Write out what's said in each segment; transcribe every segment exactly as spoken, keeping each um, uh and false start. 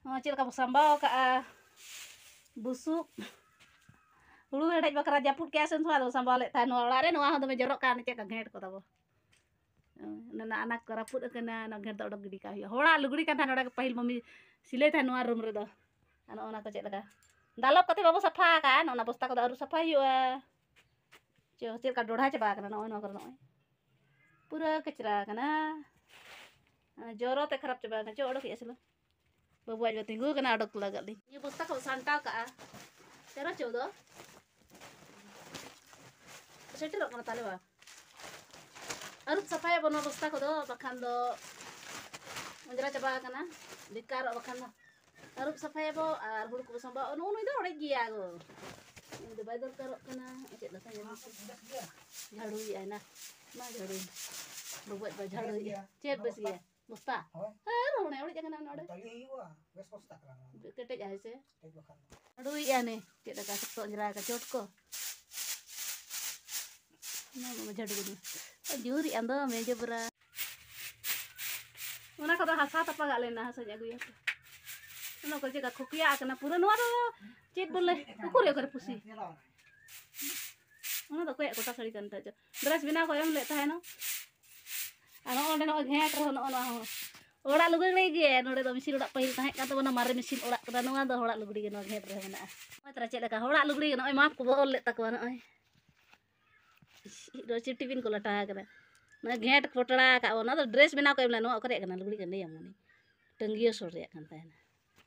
Cil kamu sambal ka busuk hulu hedaj bakara japut ke asen suatu sambal lek tan olare no ha do jorok kan cek kaget ko tabo nana anak karaput kena na ger dok gidi ka hola luguri kan tan ora pahil mami sile tan no room redo ana ona ko cek laka dalop kate babu safa kan ona bosta ko aru safa yu jo cil ka dodha chaba kana no no no pura kecera kana joro te kharap chaba kana jo odok ya selo babu aja tinggu kena odok laga li ni bosta ko santa ka tera chodo setir kana tale ba arup safai bono bosta ko do bakhan do menjara chaba kana dikar bakhan arup safai bo ar hulu ko samba ono ono ida ore gia go ini bai dor karo kana acet la tanya jharu ya na ma jharu buat ba jharu ya cet bes ya bosta har ono ore jangan ono ore tali wa bes bosta kan ketek aja se aduh ya nih cet ka sok njera ka cot ko na ma jharu ni juri ando meja bra ona ka hasa tapa gak lena hasa jago ya ono ko jega khukia kana pura no ado cet bolle ukur ya kar pusi ono to koy kota sari kan ta dress bina ko em le ta no ano onde no ghet ro no no ora lugui lagi node do mesin odak pahil tahe kan to na mare mesin odak kana no ado orak lugui no ghet ro na oi tra cet leka orak lugui no maaf ko bol le takwa no oi do citipin ko lata kana na ghet potla ka ona do dress bina ko em le no okre kana lugui kan ya moni tenggiyo sore kan ta na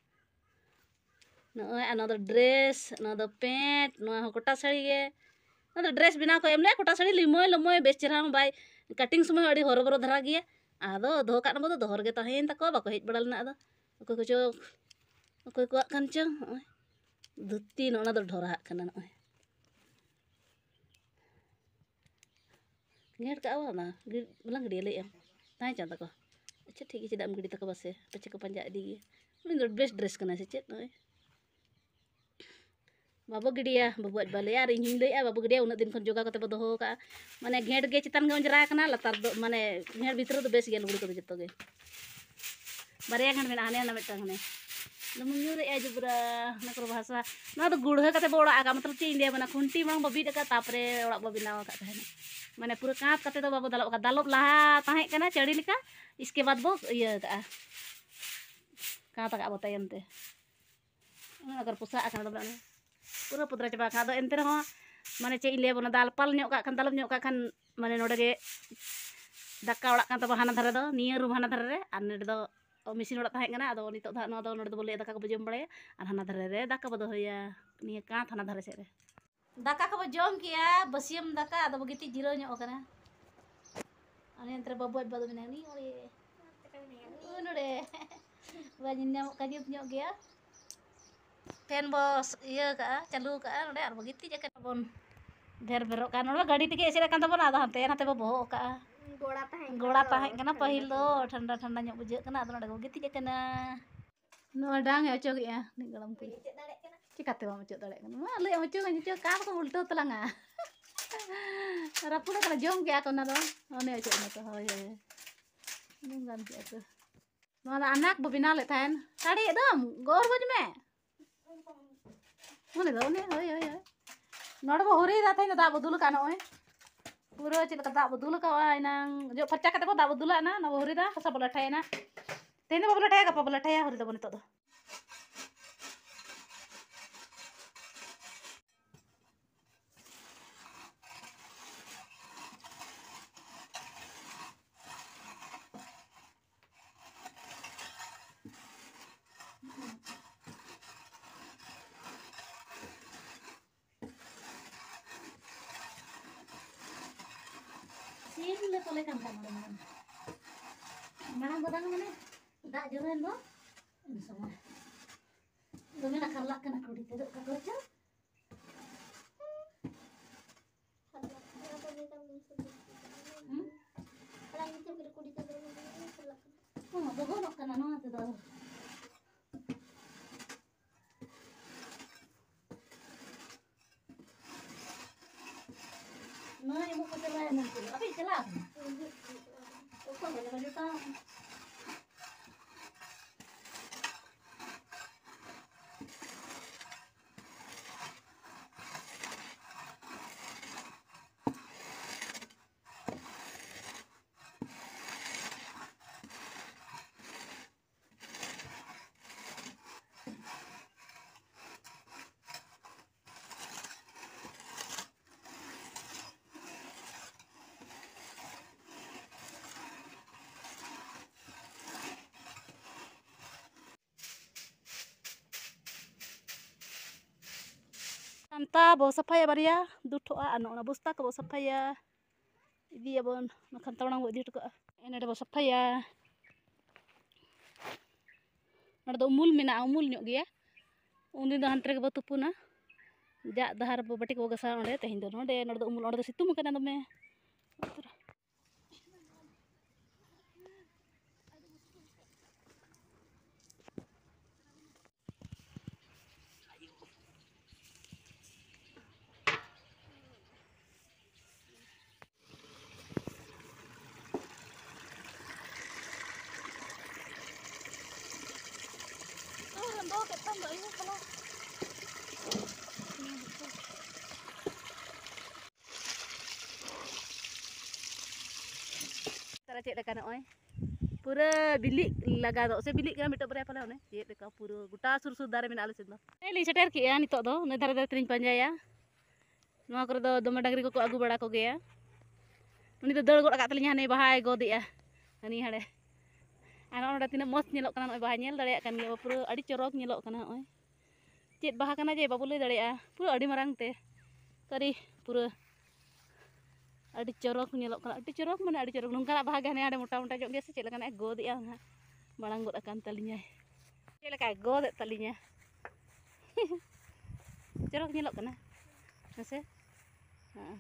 no another dress another pant no kota sari ge another dress bina ko emle kota sari limoy limoy bechera bai cutting समय अड़ी हरबरो धरा गया आदो दो का नबो दोहर गे तहेन तको बाको hedge बडल ना आदो ओको को चो ओको को कान चो धुत्ती नोना दो ढोरा कना न गेट का ना बलंग गिडी ले एम ताई चंदा को अच्छा ठीक है चदाम गिडी तको बसे पचे को पंजा दी गे उन दो बेस्ट ड्रेस कना से चेत नय बाबू गिडिया बाबू बाले यार इन ले बाबू गिडिया उन दिन खन जोगा कते बदो का माने घेट गे चितान गे अंजरा कना लतार दो माने घेट भीतर दो बेस गे लुगड़ी को जतो गे बारे गन मेना आने ना मेटंग ने नमुन्यु रे जुबरा नकर भाषा ना तो गुड़ह कते बोड़ा का मतलब ची इंडिया बना खुंटी मांग बबी का तापरे ओड़ा बबिनाव का थाने माने पूरा काट कते दो बाबू दालब का दालब लहा ताहे कना चड़ी लिका इसके बाद बो ये का काट का बतायम ते अगर पुसा अकन दो बने पूरा पुत्रा चबा का दो एंते रहो माने चे इले बना दाल पाल न्यो का खान दालब न्यो का खान माने नोडे गे दाका ओड़ा कान तब हाना धरे दो नियर रूम हाना धरे रे आर नेडे दो मिसिन ओड़ा ताहे कना आदो नितो धा नो दो नोडे दो बोले दाका को बजम बड़े आर हाना धरे रे दाका बदो होया निया का थाना धरे से रे दाका को जम किया बसियम दाका आदो बगिति जीरो न्यो कना आने एंते बबो बदो बिना नी ओरे नोडे बाजिन न्यो का जुप न्यो गया फैन बॉस ये का चालू का नोडे आर बगिति जके बन धेर बेरो का नोडे गाड़ी तके एसे kan तबन आदा हते नाते बो बहो का गोड़ा ताहे गोड़ा ताहे कना पहिल दो ठंडा ठंडा न्यो बुझे कना आदो नोडे बगिति जके ना नो डांग अचो गया नि गलम को चिकाते बा मचो दड़े कना मा ले मचो गनि का को उल्टो तलंगा रापुड़ा कना जम गया को ना दो ओने अचो न तो होय नु गान के तो नो anak बबिना ले थान साड़ी एकदम गोर बज में मोने दो ने होय होय नोड बो होरी राते न दा बदुल का नोय पूरा चिल का दा बदुल का नang जो फच्चा कते बो दा बदुल ना न होरी दा हसा बोला ठाय ना तेने बोला ठाय का बोला ठाय होरी दो नितो दो ले tole kan kan mana mana godang mana dak joren bo ini semua dome nak kalak kan aku ditedok ka kerja hmm kalau itu kita ku ditedok oh bogo nok kan ano tedo no ibu ko tela nanti apa itelah kok boleh baju tahu ता बो सफाया बारिया दुठोआ अनो बुस्ता को बो सफाया इदिया bone नखान तवणांग बो इदि टका एने बो सफाया नडे दो उमुल मेना उमुल ᱧᱚᱜ ᱜᱮᱭᱟ उन दिन हांते के बो तुपुना जा दहार बो बाटी को गसा ओंडे तेहिं दो नोंडे नडे दो उमुल ओंडे दो सितुम कना दमे तारा चेक लेका नय पूरा बिली लगा दो से बिली मिट बरे पाले ओने चेक लेका पूरा गोटा सुर सुर दारे मेना आले सेन दो एली सेटर किया नितो दो ने धारे धारे तिरिन पंजाया नोआ करे दो दमे डांगरी को आगु बड़ा को गया उनी दो दड़ गोड का तलिया ने बहाय गोदिया हनी हाडे आना ओडा तिना मस्त नेलोक कना नय बहा नेल दाड़िया कान गया पूरा अडी चरक नेलोक कना ओय चेत बहा कना जे बाबू लई दाड़िया पूरा अडी मारांग ते करी पूरा अड़ी चरक नेलोक कना अड़ी चरक माने अड़ी चरक नोंका बहा गने आडे मोटा मोटा जोग से चेलका ने गोदिया ना मांग गोद अकान तलिया चेलका गोद तलिया चरक नेलोक कना हसे हां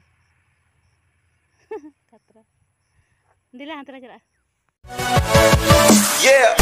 खतरा दिला हंतरा चला yeah